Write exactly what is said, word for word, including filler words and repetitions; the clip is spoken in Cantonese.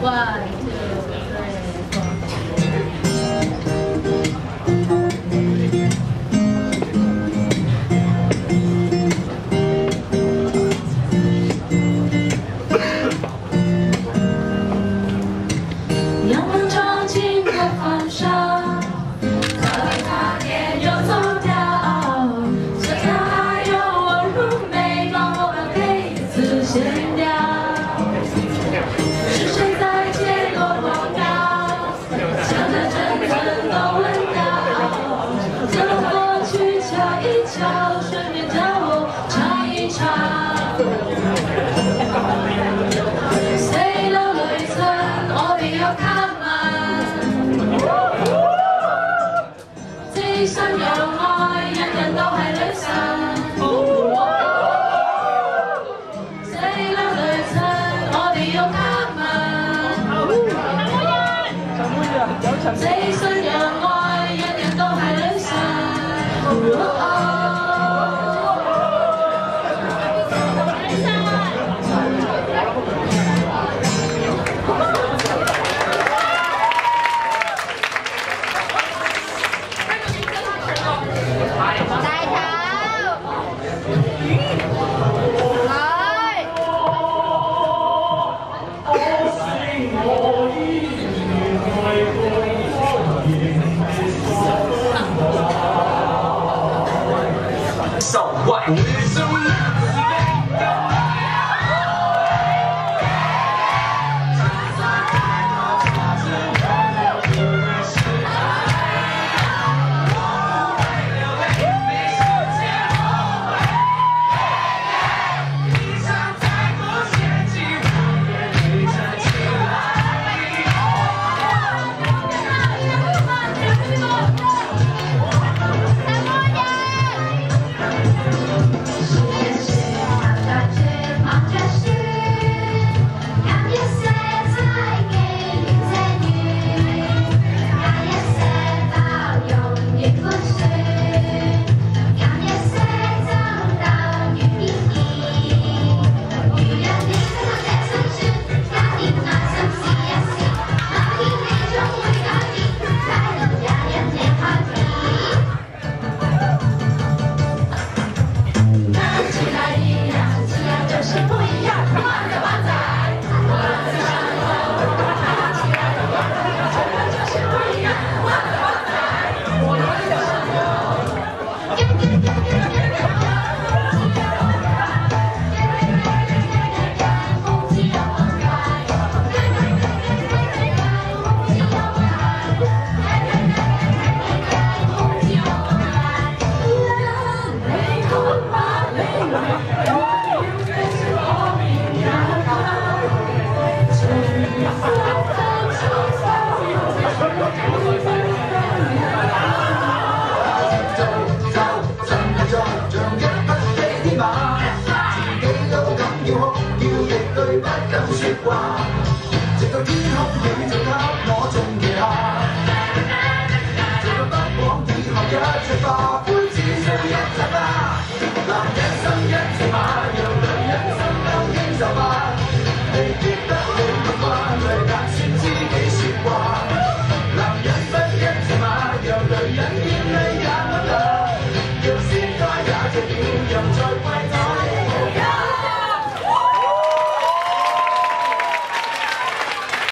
One, two, three, four. 阳光照进我房上，可怜他年又走掉，剩下还有我入眉，帮我把被子掀掉。是谁在街头广告？想着阵阵都闻到，走过去瞧一瞧，顺便叫我尝一尝。 四樓旅程，我哋有卡文，只信有愛，人人都係女神。四樓旅程，我哋有卡文，只信有愛，人人都係女神。 So what? Hãy subscribe cho kênh Ghiền Mì Gõ để không bỏ lỡ những video hấp dẫn.